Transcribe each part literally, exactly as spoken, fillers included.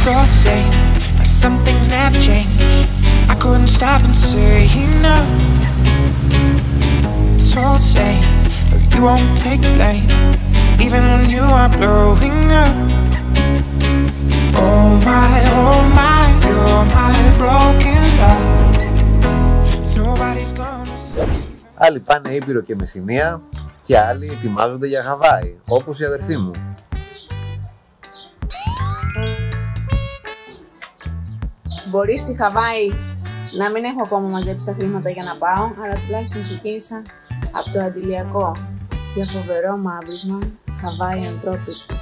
it's all the same, but some things never change. I couldn't stop and say no. It's all the same, but you won't take the blame, even when you are blowing up. Oh my, oh my, you're my broken love. Nobody's gonna save. Άλλοι πάνε Ήπειρο και Μεσσηνία και άλλοι ετοιμάζονται για Χαβάη, όπως η αδερφή μου. Μπορεί στη Χαβάη να μην έχω ακόμα μαζέψει τα χρήματα για να πάω, αλλά τουλάχιστον ξεκίνησα από το αντιλιακό για φοβερό μαύρισμα Hawaiian Tropic.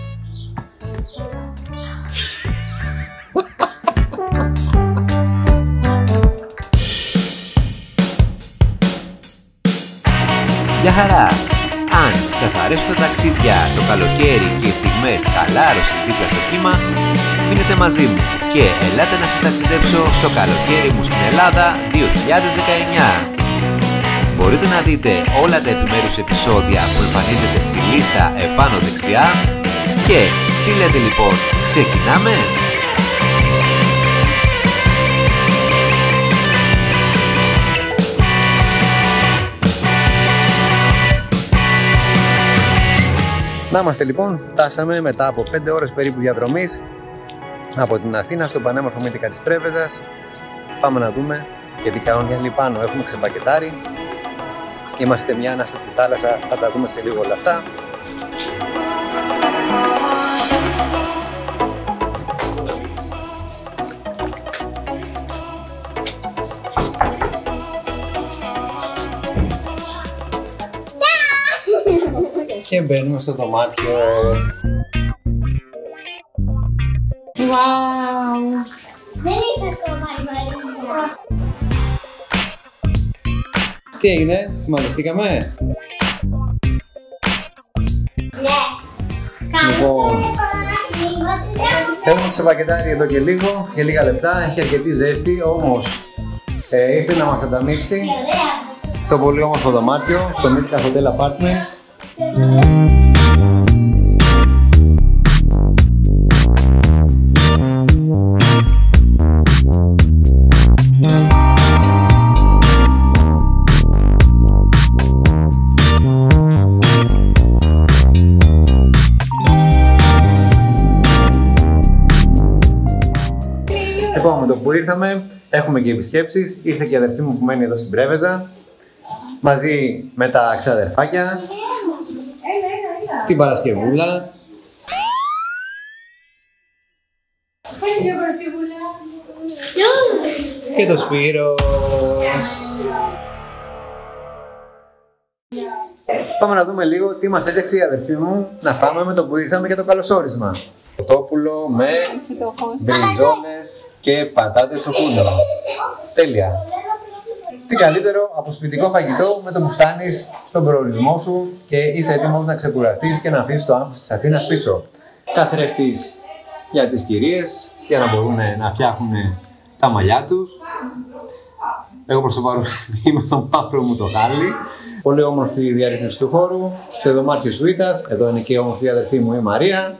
Γεια χαρά! Αν σας αρέσουν τα ταξίδια το καλοκαίρι και οι στιγμές χαλάρωσης δίπλα στο κύμα, μείνετε μαζί μου και ελάτε να σας ταξιδέψω στο καλοκαίρι μου στην Ελλάδα δύο χιλιάδες δεκαεννιά. Μπορείτε να δείτε όλα τα επιμέρους επεισόδια που εμφανίζεται στη λίστα επάνω δεξιά. Και τι λέτε λοιπόν, ξεκινάμε? Να είμαστε λοιπόν, φτάσαμε μετά από πέντε ώρες περίπου διαδρομής από την Αθήνα στο πανέμορφο Μύτικα της Πρέβεζας. Πάμε να δούμε γιατί κανόνια είναι πάνω, έχουμε ξεμπακετάρει. Είμαστε μια ανάστατη θάλασσα, θα τα δούμε σε λίγο όλα αυτά. Και μπαίνουμε στο δωμάτιο. Wow! Δεν είσαι ακόμα η Μαρία. Τι έγινε, συμμαζευτήκαμε? Ναι. Λοιπόν, έχουμε ξεπακετάρει εδώ και λίγο, για λίγα λεπτά, έχει αρκετή ζέστη, όμως ε, ήρθε να μας ανταμείψει το πολύ όμορφο δωμάτιο στο Mythica Hotel Apartments. Λοιπόν, με το που ήρθαμε, έχουμε και επισκέψεις. Ήρθε και η αδερφή μου που μένει εδώ στην Πρέβεζα, μαζί με τα ξαδερφάκια, την Παρασκευούλα και το Σπύρο. Πάμε να δούμε λίγο τι μας έφτιαξε η αδερφή μου να φάμε με το που ήρθαμε για το καλωσόρισμα. Κοτόπουλο με μπριζόλες και πατάτες στο φούρνο. Τέλεια. Τι καλύτερο από σπιτικό φαγητό με το που φτάνεις στον προορισμό σου και είσαι έτοιμος να ξεκουραστείς και να αφήσεις το άγχος της Αθήνας πίσω. Καθρέφτης για τις κυρίες για να μπορούν να φτιάχνουν τα μαλλιά τους. Εγώ προς το παρόν είμαι στο μαύρο μου το χάλι. Πολύ όμορφη διαρρύθμιση του χώρου, σε δωμάτιο σουίτας. Εδώ είναι και η όμορφη αδερφή μου η Μαρία.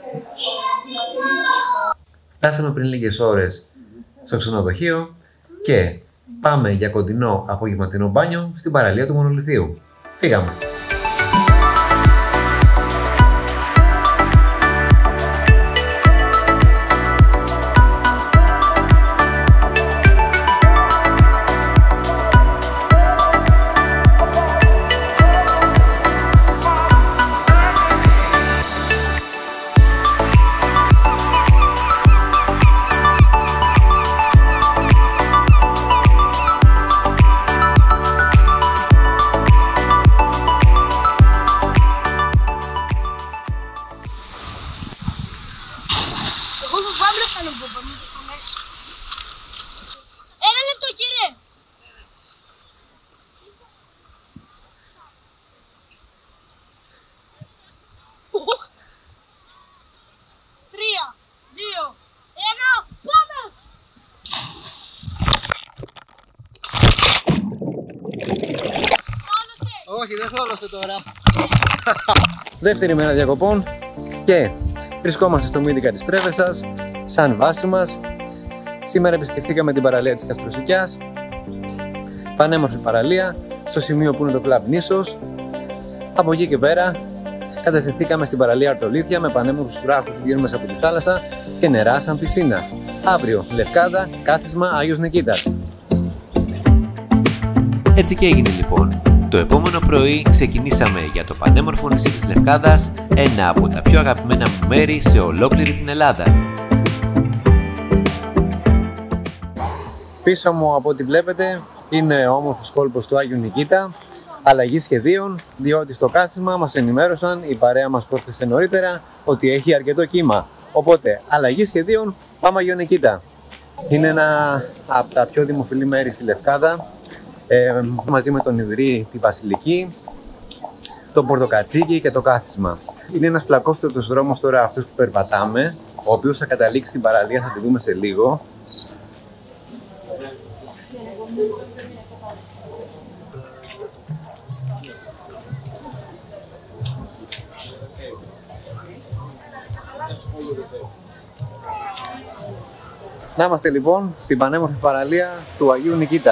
Φτάσαμε πριν λίγες ώρες στο ξενοδοχείο και πάμε για κοντινό απογευματινό μπάνιο στην παραλία του Μονολιθίου. Φύγαμε! Ένα λεπτό, κύριε. Τρία, δύο, ένα, πάμε! Όχι, δεν θόλωσε τώρα. Δεύτερη μέρα διακοπών και βρισκόμαστε στο Mythica της Πρέβεζας. σαν βάση μας. Σήμερα επισκεφτήκαμε την παραλία της Καστροσικιάς, πανέμορφη παραλία, στο σημείο που είναι το κλαμπ Νίσος. Από εκεί και πέρα κατευθυνθήκαμε στην παραλία Αρτολίθια με πανέμορφους βράχους που βγαίνουν μέσα από τη θάλασσα και νερά σαν πισίνα. Αύριο, Λευκάδα, κάθισμα Άγιος Νικήτας. Έτσι και έγινε λοιπόν. Το επόμενο πρωί ξεκινήσαμε για το πανέμορφο νησί της Λευκάδας, ένα από τα πιο αγαπημένα μου μέρη σε ολόκληρη την Ελλάδα. Πίσω μου από ό,τι βλέπετε είναι ο όμορφος κόλπος του Άγιου Νικήτα. Αλλαγή σχεδίων, διότι στο κάθισμα μας ενημέρωσαν, η παρέα μας πρόσθεσε νωρίτερα, ότι έχει αρκετό κύμα. Οπότε, αλλαγή σχεδίων, πάμε Άγιο Νικήτα. Είναι ένα από τα πιο δημοφιλή μέρη στη Λευκάδα, ε, μαζί με τον Ιδρύ, τη Βασιλική, το Πορτοκατσίκι και το κάθισμα. Είναι ένας πλακόστρωτος δρόμος τώρα αυτός που περπατάμε, ο οποίος θα καταλήξει στην παραλία, θα τη δούμε σε λίγο. Να είμαστε λοιπόν στην πανέμορφη παραλία του Αγίου Νικήτα.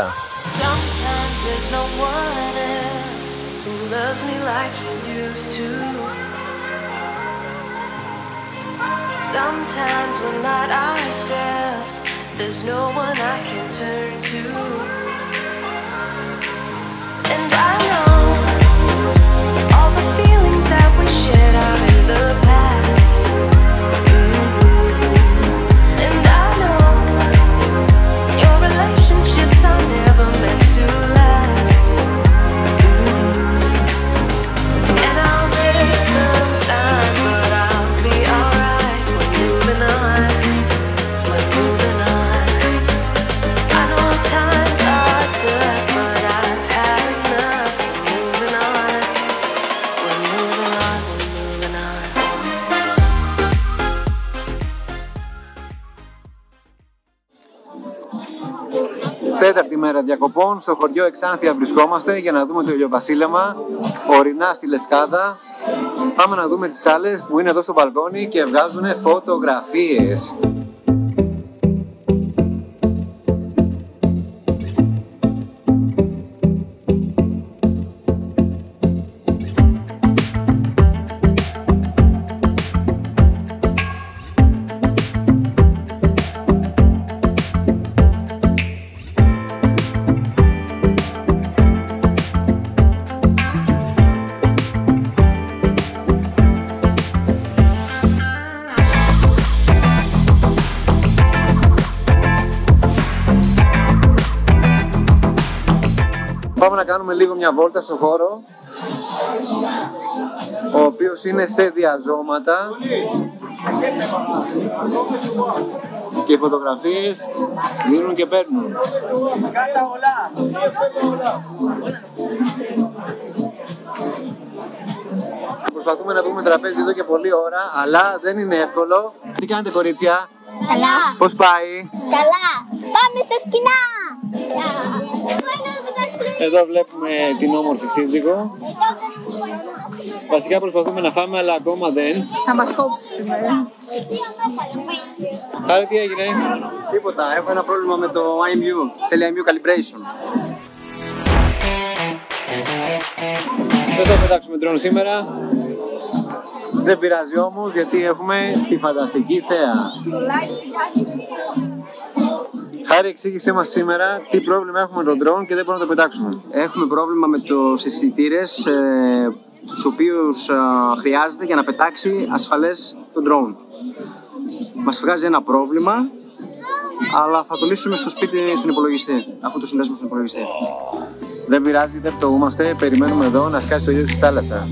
Τέταρτη μέρα διακοπών, στο χωριό Εξάνθια βρισκόμαστε για να δούμε το ηλιοβασίλεμα, ορεινά στη Λευκάδα. Πάμε να δούμε τις άλλες που είναι εδώ στο μπαλκόνι και βγάζουν φωτογραφίες. Πάμε να κάνουμε λίγο μια βόλτα στο χώρο, ο οποίος είναι σε διαζώματα και οι φωτογραφίες δίνουν και παίρνουν. Προσπαθούμε να βρούμε τραπέζι εδώ και πολλή ώρα, αλλά δεν είναι εύκολο. Τι κάνετε κορίτσια? Καλά. Πώς πάει? Καλά. Πάμε στα σκηνά. Εδώ βλέπουμε την όμορφη σύζυγο. Βασικά προσπαθούμε να φάμε, αλλά ακόμα δεν. Θα μας κόψει σήμερα. Άρα τι έγινε? Τίποτα, έχω ένα πρόβλημα με το άι εμ γιου. Θέλει άι εμ γιου calibration. Δεν θα πετάξουμε drone σήμερα. Δεν πειράζει όμως, γιατί έχουμε τη φανταστική θέα. Χάρη, εξήγησέ μας σήμερα τι πρόβλημα έχουμε με τον drone και δεν μπορούμε να το πετάξουμε. Έχουμε πρόβλημα με τους αισθητήρες, ε, τους οποίους ε, χρειάζεται για να πετάξει ασφαλές το drone. Μας βγάζει ένα πρόβλημα, αλλά θα το λύσουμε στο σπίτι, στον υπολογιστή, αφού το συνδέσουμε στον υπολογιστή. Δεν πειράζει, δεν πτωούμαστε, περιμένουμε εδώ να σκάσει το ήλιο στη θάλασσα.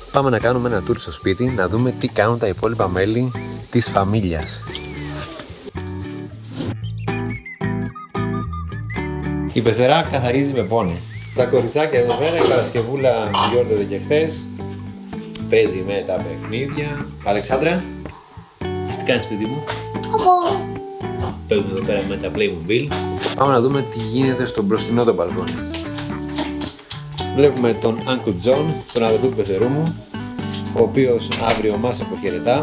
Πάμε να κάνουμε ένα tour στο σπίτι, να δούμε τι κάνουν τα υπόλοιπα μέλη της φαμίλιας. Η πεθερά καθαρίζει με πόνο. Τα κοριτσάκια εδώ πέρα, η Παρασκευούλα γιόρταζε και χθες. Παίζει με τα παιχνίδια. Αλεξάνδρα, τι κάνεις παιδί μου? Εγώ. Παίζουμε εδώ πέρα με τα Playmobil. Πάμε να δούμε τι γίνεται στο μπροστινό το μπαλκόνι. Βλέπουμε τον Uncle John, τον αδελφό του πεθερού μου, ο οποίος αύριο μας αποχαιρετά.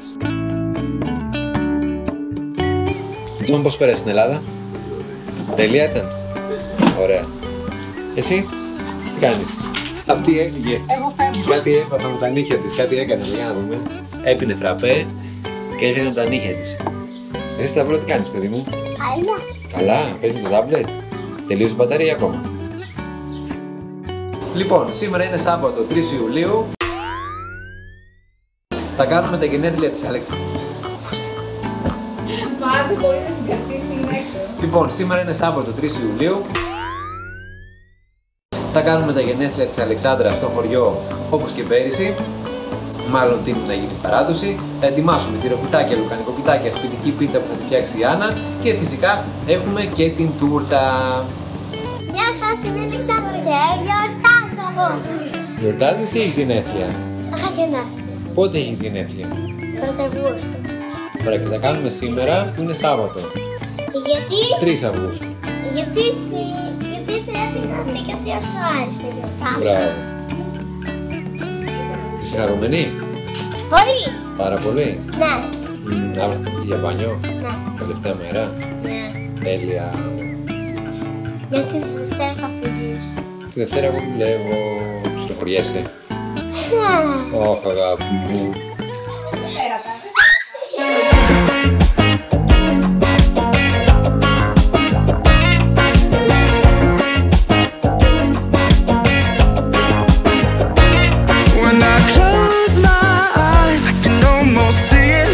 John, πώς πέρασε στην Ελλάδα? Τέλεια ήταν? Ωραία. Εσύ, τι κάνεις? Αυτή έφυγε. Εγώ φεύγω. Κάτι έπαθα με τα νύχια της, κάτι έκανε, για να δούμε. Έπινε φραπέ και έφυγε τα νύχια της. Εσύ Σταυρό, τι κάνεις παιδί μου? Καλά. Καλά, παίζεις το τάμπλετ. Τελείωσε η μπαταρία ακόμα? Λοιπόν, σήμερα είναι Σάββατο τρεις Ιουλίου. Θα κάνουμε τα γενέθλια της Αλεξάνδρας. Μα δεν μπορεί να συγκρατήσει, μην έξω. Λοιπόν, σήμερα είναι Σάββατο τρεις Ιουλίου. Θα κάνουμε τα γενέθλια της Αλεξάνδρας στο χωριό όπως και πέρυσι. Μάλλον την να γίνει παράδοση. Θα ετοιμάσουμε τυροπιτάκια, λουκανικοπιτάκια, σπιτική πίτσα που θα τη φτιάξει η Άννα. Και φυσικά έχουμε και την τούρτα. Γεια σας, είμαι η Αλεξάνδρα και γιορτάζω εγώ. Γιορτάζεις ή έχεις γενέθλια? Αχα γεννά. Πότε έχεις γενέθλια? Πρώτο Αυγούστου. Ωραία, και τα κάνουμε σήμερα που είναι Σάββατο. Γιατί, τρεις Αυγούστου. γιατί, συ- γιατί πρέπει να έρθει και ο Θεός ο Άρης να γιορτάσω. Μπράβο. Είσαι χαρούμενη? Πολύ. Πάρα πολύ. Ναι, Μμμ, αύριο θα πεις για μπάνιο. ναι, Τελευταία μέρα. ναι. Τέλεια. Γιατί τη Δευτέρα θα φύγεις. Τη Δευτέρα εγώ δουλεύω. Ψηφοφοριέσαι. Ναι. Ωχ, αγάπη μου. When I close my eyes, I can almost see it.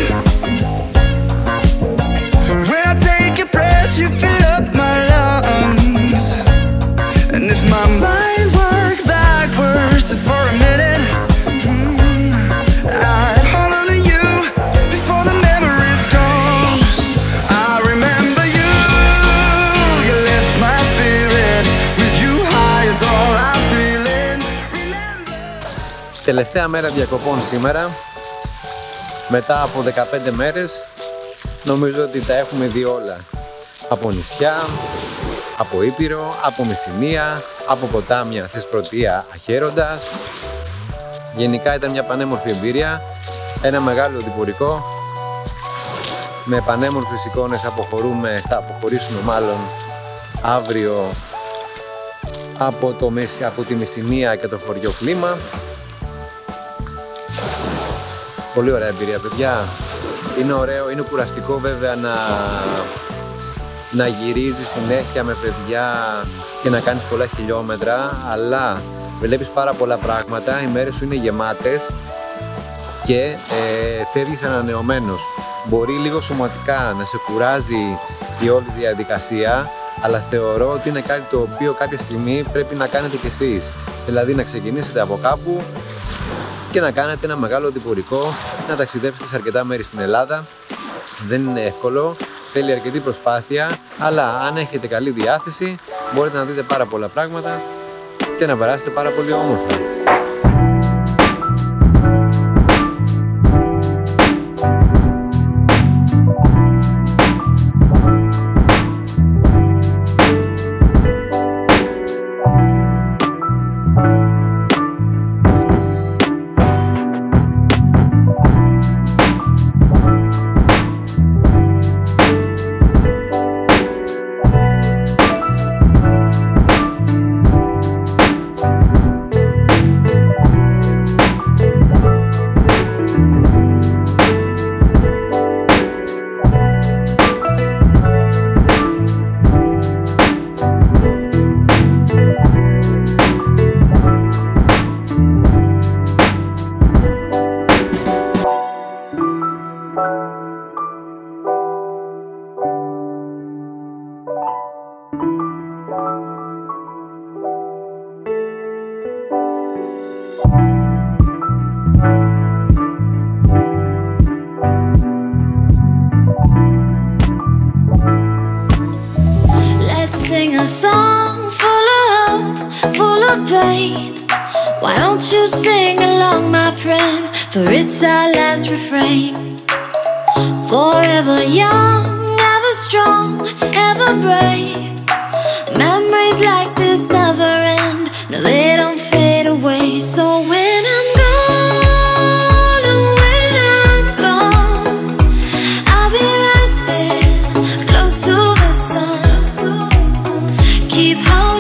When I take a breath, you fill up my lungs. And if my mind works backwards, it's for a minute. Mm, I hold on to you before the memory's gone. I remember you, you lift my spirit. With you high is all I'm feeling. Remember. Τελευταία μέρα διακοπών σήμερα. Μετά από δεκαπέντε μέρες νομίζω ότι τα έχουμε δει όλα. Από νησιά, από Ήπειρο, από Μεσσηνία, από ποτάμια Θεσπρωτεία αχαίροντας. Γενικά ήταν μια πανέμορφη εμπειρία. Ένα μεγάλο διπορικό με πανέμορφες εικόνες. Αποχωρούμε, θα αποχωρήσουμε μάλλον αύριο από, το, Μεσ- από τη Μεσσηνία και το χωριό Κλίμα. Πολύ ωραία εμπειρία παιδιά. Είναι ωραίο, είναι κουραστικό βέβαια να, να γυρίζεις συνέχεια με παιδιά και να κάνεις πολλά χιλιόμετρα, αλλά βλέπεις πάρα πολλά πράγματα, οι μέρες σου είναι γεμάτες και ε, φεύγεις ανανεωμένος. Μπορεί λίγο σωματικά να σε κουράζει η όλη διαδικασία, αλλά θεωρώ ότι είναι κάτι το οποίο κάποια στιγμή πρέπει να κάνετε κι εσείς. Δηλαδή να ξεκινήσετε από κάπου και να κάνετε ένα μεγάλο διπορικό, να ταξιδέψετε σε αρκετά μέρη στην Ελλάδα. Δεν είναι εύκολο, θέλει αρκετή προσπάθεια, αλλά αν έχετε καλή διάθεση μπορείτε να δείτε πάρα πολλά πράγματα και να περάσετε πάρα πολύ όμορφα. a song full of hope, full of pain. Why don't you sing along, my friend, for it's our last refrain. Forever young, ever strong, ever brave. Memories like this never end, no they don't fade away. So when I'm gone, oh when I'm gone, I'll be right there, close to the sun. Keep holding